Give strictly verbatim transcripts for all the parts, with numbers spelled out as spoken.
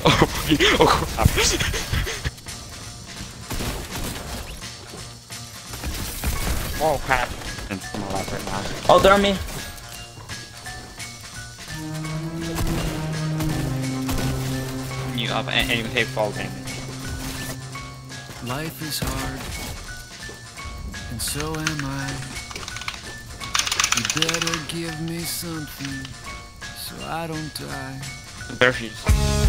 Oh, oh crap. Oh crap. I'm alive right now. Oh, they're on me. You up and, and you take fall damage. Life is hard, and so am I. You better give me something, so I don't die. There she is.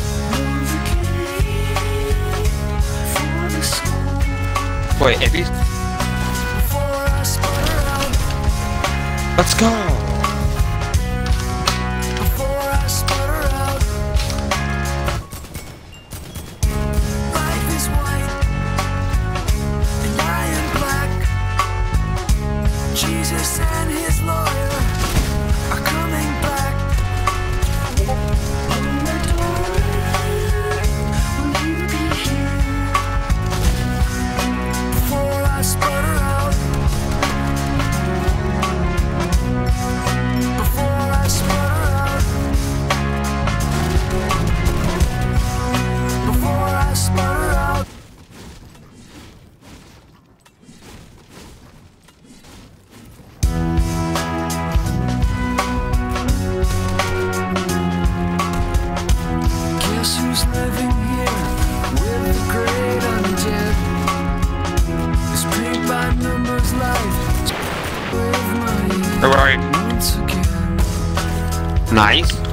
Wait, if he's... Let's go! Jesus and his lawyer are coming back. Will you be here before I sputter out? Before I sputter out. Before I sputter out. Who's living here with the great undead? This paint by numbers life with my Where are you? once again. Nice.